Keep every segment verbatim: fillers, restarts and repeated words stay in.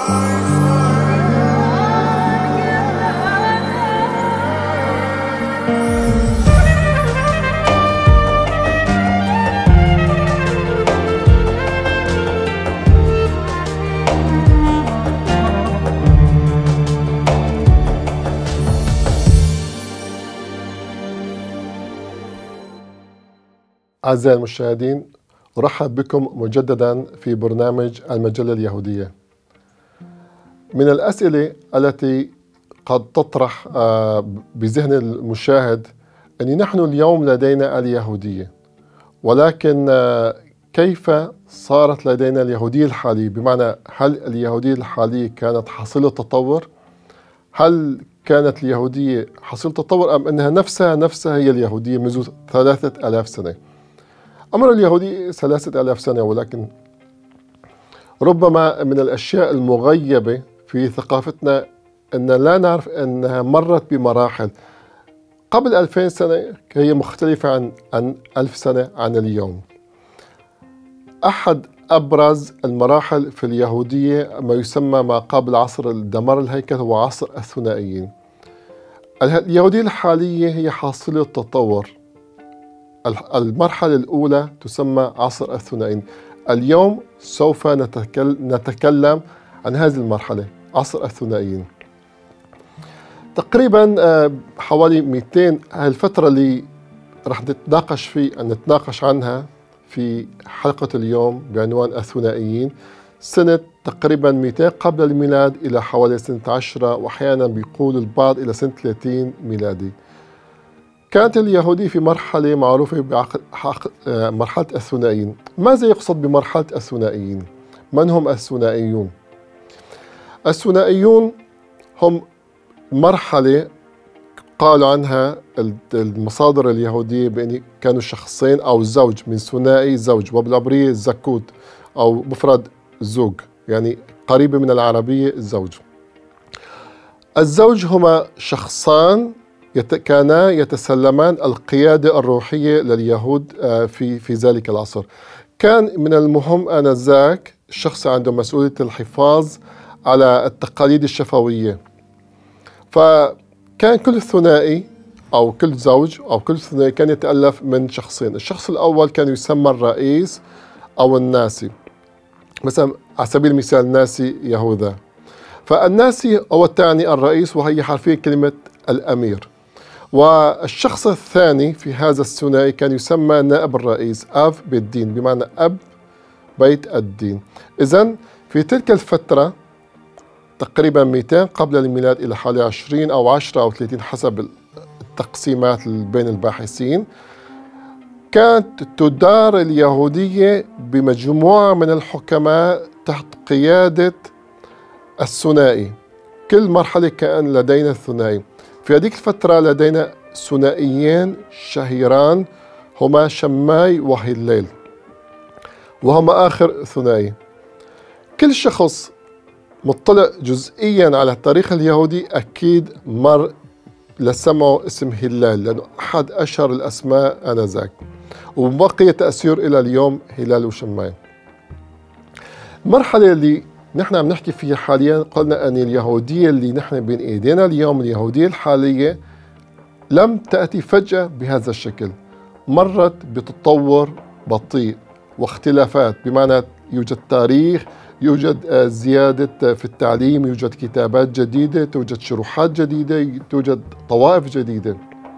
أعزائي المشاهدين، أرحب بكم مجددا في برنامج المجلة اليهودية. من الأسئلة التي قد تطرح بذهن المشاهد أن نحن اليوم لدينا اليهودية، ولكن كيف صارت لدينا اليهودية الحالية؟ بمعنى، هل اليهودية الحالية كانت حاصلة تطور؟ هل كانت اليهودية حاصلة تطور أم أنها نفسها نفسها هي اليهودية منذ ثلاثة آلاف سنة؟ أمر اليهودية ثلاثة آلاف سنة، ولكن ربما من الأشياء المغيبة في ثقافتنا أن لا نعرف أنها مرت بمراحل. قبل ألفين سنة هي مختلفة عن عن ألف سنة عن اليوم. أحد أبرز المراحل في اليهودية ما يسمى ما قبل عصر دمار الهيكل هو عصر الثنائيين. اليهودية الحالية هي حاصلة تطور. المرحلة الأولى تسمى عصر الثنائيين. اليوم سوف نتكلم عن هذه المرحلة، عصر الثنائيين. تقريبا حوالي مئتين، الفترة اللي رح نتناقش في نتناقش عنها في حلقة اليوم بعنوان الثنائيين، سنة تقريبا مئتين قبل الميلاد إلى حوالي سنة عشرة، وأحيانا بيقول البعض إلى سنة ثلاثين ميلادي. كانت اليهودية في مرحلة معروفة بمرحلة الثنائيين. ماذا يقصد بمرحلة الثنائيين؟ من هم الثنائيون؟ الثنائيون هم مرحلة قالوا عنها المصادر اليهودية بأن كانوا شخصين أو زوج، من ثنائي زوج، وبالعبرية زكود أو مفرد زوج، يعني قريبة من العربية الزوج. الزوج هما شخصان كانا يتسلمان القيادة الروحية لليهود في في ذلك العصر. كان من المهم آنذاك الشخص عنده مسؤولية الحفاظ على التقاليد الشفوية. فكان كل ثنائي أو كل زوج أو كل ثنائي كان يتألف من شخصين. الشخص الأول كان يسمى الرئيس أو الناسي، مثلا على سبيل المثال ناسي يهوذا. فالناسي هو تعني الرئيس، وهي حرفيا كلمة الأمير. والشخص الثاني في هذا الثنائي كان يسمى نائب الرئيس، أب بيت الدين، بمعنى أب بيت الدين. إذن في تلك الفترة تقريبا مئتين قبل الميلاد إلى حوالي عشرين أو عشرة أو ثلاثين حسب التقسيمات بين الباحثين، كانت تدار اليهودية بمجموعة من الحكماء تحت قيادة الثنائي. كل مرحلة كان لدينا ثنائي. في هذه الفترة لدينا ثنائيين شهيران هما شماي وهليل، وهما آخر ثنائي. كل شخص مطلع جزئيا على التاريخ اليهودي أكيد مر لسمعه اسم هلال، لأنه أحد أشهر الأسماء آنذاك، وبقي تأثير إلى اليوم هلال وشماي. المرحلة اللي نحن عم نحكي فيها حاليا، قلنا أن اليهودية اللي نحن بين إيدينا اليوم، اليهودية الحالية، لم تأتي فجأة بهذا الشكل. مرت بتطور بطيء واختلافات، بمعنى يوجد تاريخ، يوجد زيادة في التعليم، يوجد كتابات جديدة، توجد شروحات جديدة، توجد طوائف جديدة.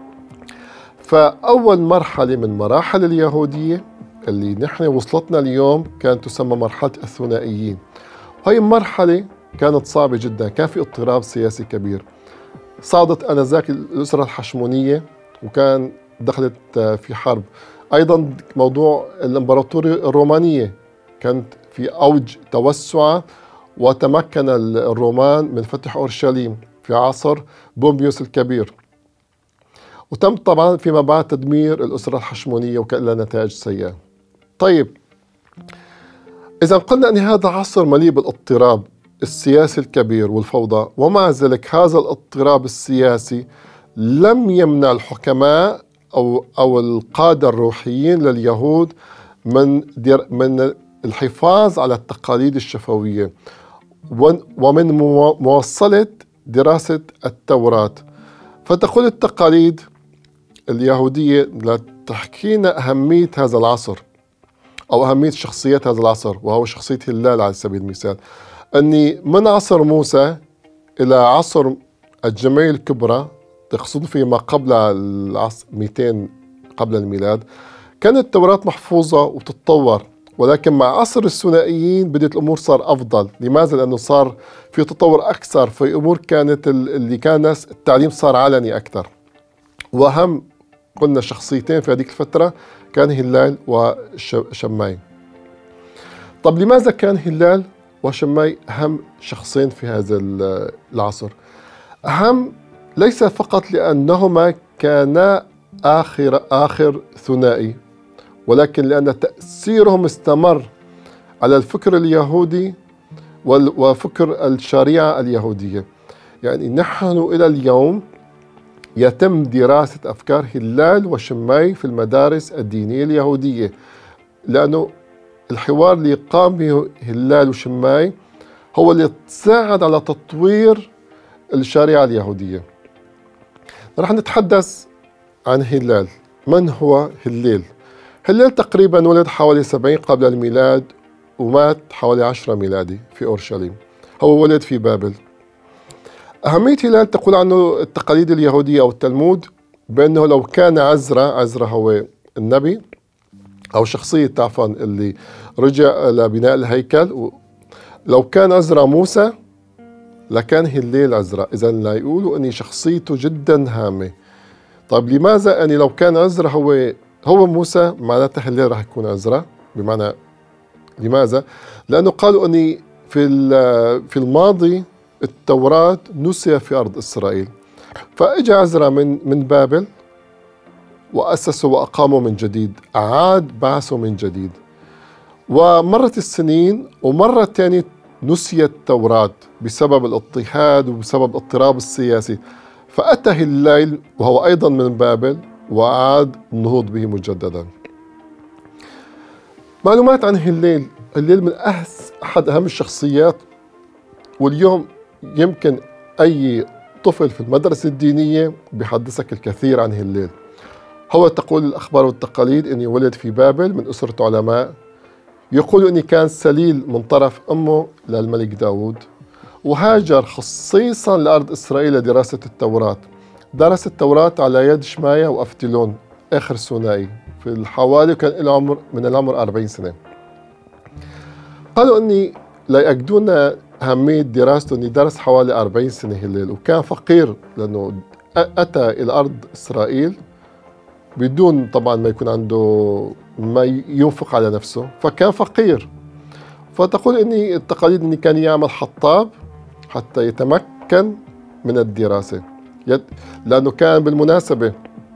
فأول مرحلة من مراحل اليهودية اللي نحن وصلتنا اليوم كانت تسمى مرحلة الثنائيين. هاي المرحلة كانت صعبة جدا، كان في اضطراب سياسي كبير. صعدت آنذاك الأسرة الحشمونية وكان دخلت في حرب. أيضا موضوع الإمبراطورية الرومانية كانت في أوج توسعها، وتمكن الرومان من فتح أورشليم في عصر بومبيوس الكبير. وتم طبعا فيما بعد تدمير الأسرة الحشمونية وكان لها نتائج سيئة. طيب، إذا قلنا أن هذا عصر مليء بالاضطراب السياسي الكبير والفوضى، ومع ذلك هذا الاضطراب السياسي لم يمنع الحكماء أو أو القادة الروحيين لليهود من من الحفاظ على التقاليد الشفوية. ومن موصلة دراسة التوراة. فتقول التقاليد اليهودية لتحكينا أهمية هذا العصر أو أهمية شخصية هذا العصر، وهو شخصية هلال على سبيل المثال، أني من عصر موسى إلى عصر الجمعية الكبرى، تقصد في ما قبل العصر مئتين قبل الميلاد، كانت التوراة محفوظة وتتطور، ولكن مع عصر الثنائيين بدأت الأمور صار أفضل. لماذا؟ لأنه صار في تطور أكثر في أمور كانت اللي كان ناس التعليم صار علني أكثر. وأهم قلنا شخصيتين في هذيك الفترة كان هلال وشماي. طب لماذا كان هلال وشماي أهم شخصين في هذا العصر؟ أهم ليس فقط لأنهما كانا آخر آخر ثنائي، ولكن لأن تأثيرهم استمر على الفكر اليهودي وفكر الشريعة اليهودية. يعني نحن إلى اليوم يتم دراسة أفكار هلال وشماي في المدارس الدينية اليهودية، لأنه الحوار اللي قام به هلال وشماي هو اللي تساعد على تطوير الشريعة اليهودية. رح نتحدث عن هلال. من هو هلال؟ هلال تقريبا ولد حوالي سبعين قبل الميلاد ومات حوالي عشرة ميلادي في أورشليم. هو ولد في بابل. أهمية هلال تقول عنه التقاليد اليهودية أو التلمود بأنه لو كان عزرا، عزرا هو النبي أو شخصية عفوا اللي رجع لبناء الهيكل، لو كان عزرا موسى لكان هلال عزرا. إذا لا يقولوا أن شخصيته جدا هامة. طيب لماذا أني لو كان عزرا هو هو موسى معناته هلال راح يكون عزرا؟ بمعنى لماذا؟ لأنه قالوا أني في في الماضي التوراة نسي في أرض إسرائيل، فإجا عزرا من من بابل وأسسوا وأقاموا من جديد، أعاد بعثوا من جديد. ومرت السنين ومرة ثانية نسيت التوراة بسبب الاضطهاد وبسبب الاضطراب السياسي، فأتى هلال وهو أيضا من بابل وأعاد النهوض به مجددا. معلومات عن هلال. هلال من أحد أهم الشخصيات، واليوم يمكن أي طفل في المدرسة الدينية بيحدثك الكثير عن هلال. هو تقول الأخبار والتقاليد أني ولد في بابل من أسرة علماء، يقول أني كان سليل من طرف أمه للملك داود، وهاجر خصيصا لأرض إسرائيل لدراسة التوراة. درس التوراة على يد شمايا وأفتلون آخر ثنائي في الحوالي، كان له عمر من العمر أربعين سنة. قالوا أني لا يأكدون أهمية دراسته أني درس حوالي أربعين سنة هلال، وكان فقير لأنه أتى إلى أرض إسرائيل بدون طبعا ما يكون عنده ما ينفق على نفسه، فكان فقير. فتقول اني التقاليد اني كان يعمل حطاب حتى يتمكن من الدراسة، لأنه كان بالمناسبة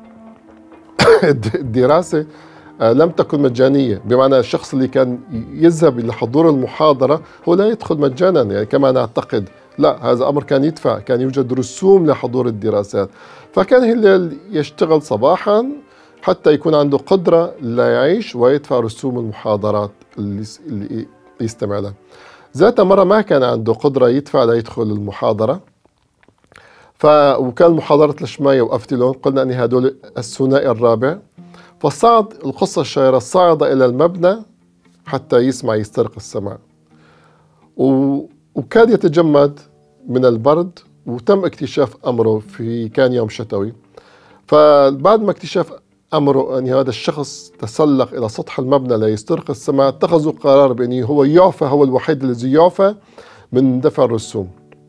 الدراسة لم تكن مجانية، بمعنى الشخص اللي كان يذهب لحضور المحاضرة هو لا يدخل مجانا يعني كما نعتقد، لا، هذا أمر كان يدفع، كان يوجد رسوم لحضور الدراسات. فكان هلال يشتغل صباحا حتى يكون عنده قدرة لا يعيش ويدفع رسوم المحاضرات اللي يستمع لها. ذات مرة ما كان عنده قدرة يدفع ليدخل المحاضرة، ف وكان محاضرة لشمايا وأفتلون، قلنا أن هدول الثنائي الرابع. فصعد القصة الشهيرة، صعد إلى المبنى حتى يسمع يسترق السمع، و... وكاد يتجمد من البرد، وتم اكتشاف أمره في كان يوم شتوي. فبعد ما اكتشاف أمره أن هذا الشخص تسلق إلى سطح المبنى ليسترق السمع، اتخذوا قرار بأنه هو يعفى، هو الوحيد الذي يعفى من دفع الرسوم.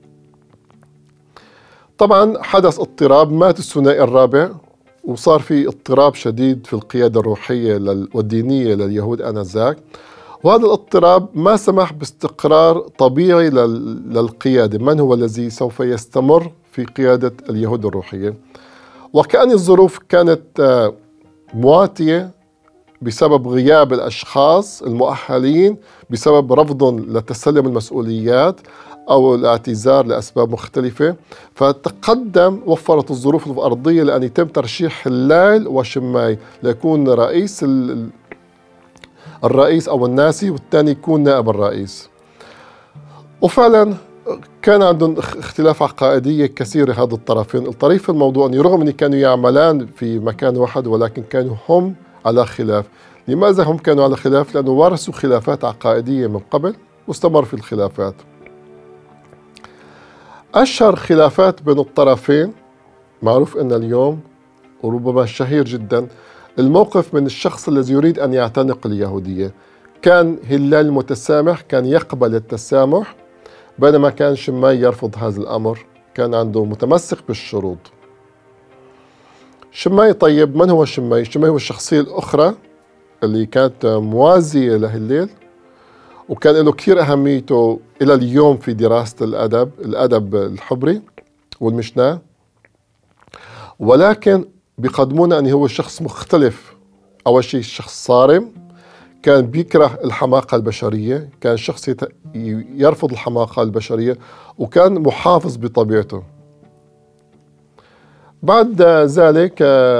طبعا حدث اضطراب، مات الثنائي الرابع، وصار في اضطراب شديد في القيادة الروحية والدينية لليهود آنذاك. وهذا الاضطراب ما سمح باستقرار طبيعي للقيادة، من هو الذي سوف يستمر في قيادة اليهود الروحية. وكأن الظروف كانت مواتية بسبب غياب الأشخاص المؤهلين، بسبب رفضهم لتسلم المسؤوليات أو الاعتذار لأسباب مختلفة. فتقدم وفرت الظروف الأرضية لأن يتم ترشيح هلال وشماي ليكون رئيس الرئيس أو الناسي، والثاني يكون نائب الرئيس. وفعلا كان عندهم اختلاف عقائدية كثيرة هذا الطرفين. الطريف في الموضوع أنه رغم أن كانوا يعملان في مكان واحد ولكن كانوا هم على خلاف. لماذا هم كانوا على خلاف؟ لأنه ورثوا خلافات عقائدية من قبل واستمر في الخلافات. أشهر خلافات بين الطرفين معروف أن اليوم وربما شهير جدا الموقف من الشخص الذي يريد أن يعتنق اليهودية. كان هلال متسامح، كان يقبل التسامح، بينما كان شماي يرفض هذا الأمر، كان عنده متمسك بالشروط. شماي طيب، من هو شماي؟ شماي هو الشخصية الأخرى اللي كانت موازية لهلال، وكان له كثير أهميته إلى اليوم في دراسة الأدب، الأدب الحبري والمشناه، ولكن بيقدمونا أنه هو شخص مختلف. أول شيء شخص صارم، كان بيكره الحماقة البشرية، كان شخص يرفض الحماقة البشرية، وكان محافظ بطبيعته. بعد ذلك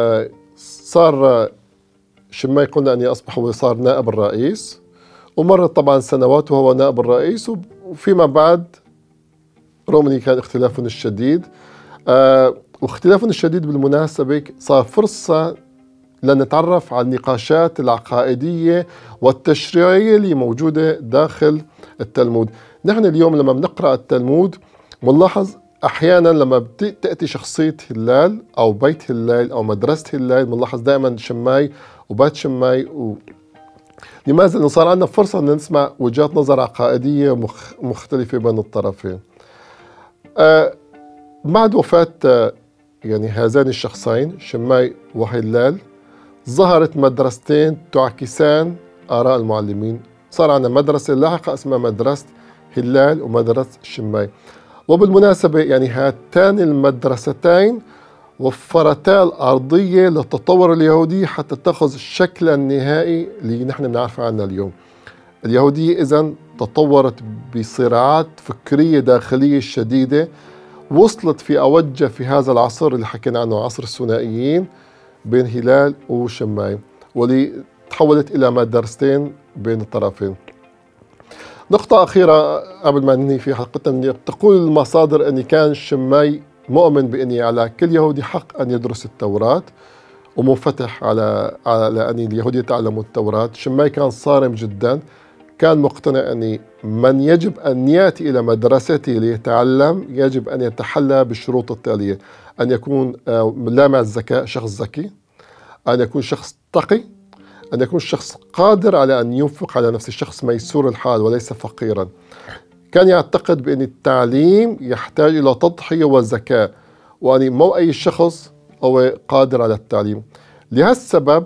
صار شماي قلنا أن أصبح هو صار نائب الرئيس، ومرت طبعا سنوات وهو نائب الرئيس، وفيما بعد رغم أن كان اختلافهم الشديد، واختلافهم الشديد بالمناسبة صار فرصة لنتعرف على النقاشات العقائدية والتشريعية اللي موجودة داخل التلمود. نحن اليوم لما بنقرأ التلمود بنلاحظ أحيانا لما بتأتي شخصية هلال أو بيت هلال أو مدرسة هلال بنلاحظ دائما شماي وبيت شماي و... لماذا؟ لأنه صار عندنا فرصة أن نسمع وجهات نظر عقائدية مخ... مختلفة بين الطرفين. آه بعد وفاة آه يعني هذان الشخصين شماي وهلال ظهرت مدرستين تعكسان آراء المعلمين. صار عندنا مدرسة لاحقة اسمها مدرسة هلال ومدرسة شماي. وبالمناسبة يعني هاتان المدرستين وفرتا الأرضية للتطور اليهودي حتى تأخذ الشكل النهائي اللي نحن بنعرفه عنه اليوم. اليهودية إذن تطورت بصراعات فكرية داخلية شديدة، وصلت في أوجها في هذا العصر اللي حكينا عنه عصر الثنائيين بين هلال وشماي، واللي تحولت إلى مدرستين بين الطرفين. نقطة أخيرة قبل ما ننهي في حلقتنا، تقول المصادر أن كان شماي مؤمن بأن على كل يهودي حق أن يدرس التوراة ومنفتح على على أن اليهود يتعلموا التوراة. شماي كان صارم جدا، كان مقتنع أن من يجب أن يأتي إلى مدرسته ليتعلم يجب أن يتحلى بالشروط التالية: أن يكون لامع الذكاء، شخص ذكي، أن يكون شخص تقي، أن يكون شخص قادر على أن ينفق على نفسه، شخص ميسور الحال وليس فقيرا. كان يعتقد بأن التعليم يحتاج إلى تضحية وذكاء، وأن مو أي شخص هو قادر على التعليم. لهالسبب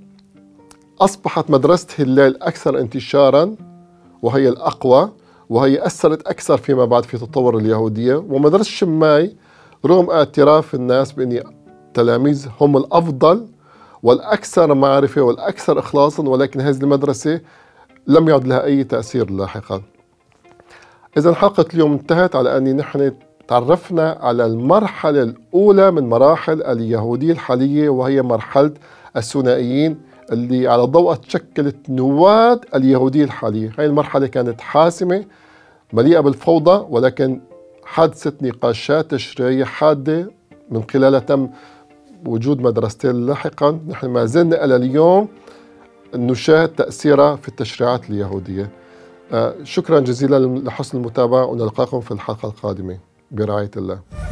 أصبحت مدرسة هلال أكثر انتشارا وهي الأقوى، وهي أثرت أكثر فيما بعد في تطور اليهودية. ومدرسة شماي رغم اعتراف الناس بأن تلاميذ هم الأفضل والأكثر معرفة والأكثر إخلاصا، ولكن هذه المدرسة لم يعد لها أي تأثير لاحقا. إذا حلقة اليوم انتهت على أن نحن تعرفنا على المرحلة الأولى من مراحل اليهودية الحالية، وهي مرحلة الثنائيين اللي على ضوءها تشكلت نواة اليهودية الحالية. هذه المرحلة كانت حاسمة مليئة بالفوضى، ولكن حدثت نقاشات تشريعية حادة من خلالها تم وجود مدرستين لاحقا. نحن ما زلنا إلى اليوم نشاهد تأثيرها في التشريعات اليهودية. آه شكرا جزيلا لحسن المتابعة، ونلقاكم في الحلقة القادمة برعاية الله.